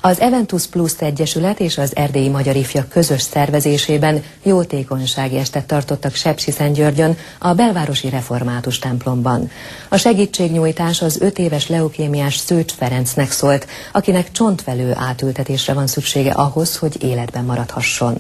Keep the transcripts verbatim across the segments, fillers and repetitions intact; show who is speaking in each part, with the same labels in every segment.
Speaker 1: Az Eventus Plus Egyesület és az Erdélyi Magyar Ifjak közös szervezésében jótékonysági estet tartottak Sepsiszentgyörgyön, a belvárosi református templomban. A segítségnyújtás az öt éves leukémiás Szőcs Ferencnek szólt, akinek csontvelő átültetésre van szüksége ahhoz, hogy életben maradhasson.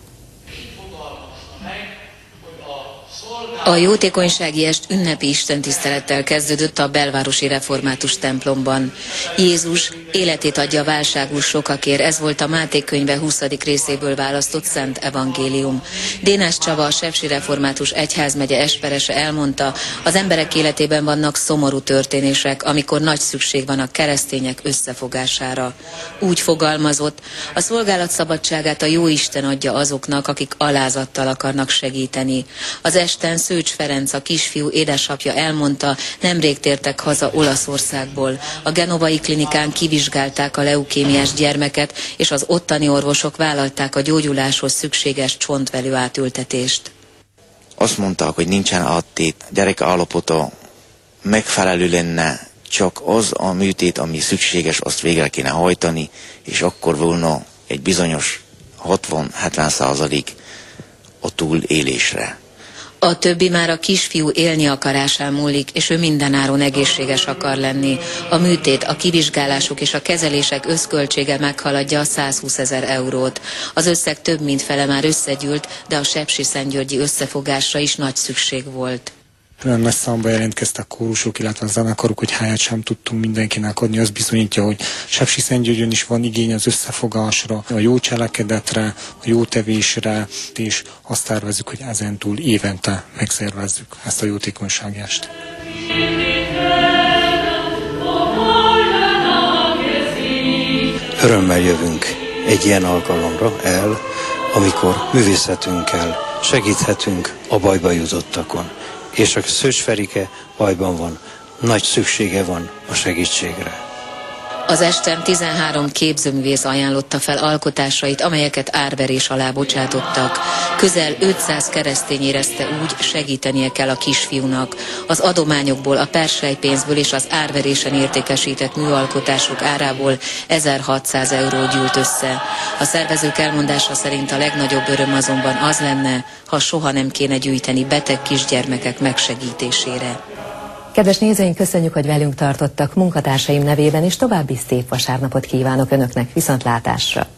Speaker 2: A jótékonysági est ünnepi istentisztelettel kezdődött a belvárosi református templomban. Jézus életét adja válságos sokakért, ez volt a Máté könyve huszadik részéből választott szent evangélium. Dénás Csaba, a sepsi református egyházmegye esperese elmondta, az emberek életében vannak szomorú történések, amikor nagy szükség van a keresztények összefogására. Úgy fogalmazott, a szolgálat szabadságát a Jóisten adja azoknak, akik alázattal akarnak segíteni. Az esten Szőcs Ferenc, a kisfiú édesapja elmondta, nemrég tértek haza Olaszországból. A genovai klinikán kivizsgálták a leukémiás gyermeket, és az ottani orvosok vállalták a gyógyuláshoz szükséges csontvelő átültetést.
Speaker 3: Azt mondták, hogy nincsen áttét, gyerek állapota megfelelő lenne, csak az a műtét, ami szükséges, azt végre kéne hajtani, és akkor volna egy bizonyos hatvan-hetven százalék a túlélésre.
Speaker 2: A többi már a kisfiú élni akarásán múlik, és ő mindenáron egészséges akar lenni. A műtét, a kivizsgálások és a kezelések összköltsége meghaladja a százhúszezer eurót. Az összeg több mint fele már összegyűlt, de a sepsiszentgyörgyi összefogásra is nagy szükség volt.
Speaker 4: Olyan nagy számba jelentkeztek kórusok, illetve a zenekarok, hogy helyet sem tudtunk mindenkinek adni. Az bizonyítja, hogy Sepsiszentgyörgyön is van igény az összefogásra, a jó cselekedetre, a jó tevésre, és azt tervezzük, hogy ezentúl évente megszervezzük ezt a jótékonysági est.
Speaker 5: Örömmel jövünk egy ilyen alkalomra el, amikor művészetünkkel segíthetünk a bajba jutottakon. És a Szőcs Ferike bajban van, nagy szüksége van a segítségre.
Speaker 2: Az esten tizenhárom képzőművész ajánlotta fel alkotásait, amelyeket árverés alá bocsátottak. Közel ötszáz keresztény érezte úgy, segítenie kell a kisfiúnak. Az adományokból, a perselypénzből és az árverésen értékesített műalkotások árából ezerhatszáz euró gyűlt össze. A szervezők elmondása szerint a legnagyobb öröm azonban az lenne, ha soha nem kéne gyűjteni beteg kisgyermekek megsegítésére.
Speaker 1: Kedves nézőink, köszönjük, hogy velünk tartottak, munkatársaim nevében is további szép vasárnapot kívánok Önöknek, viszontlátásra!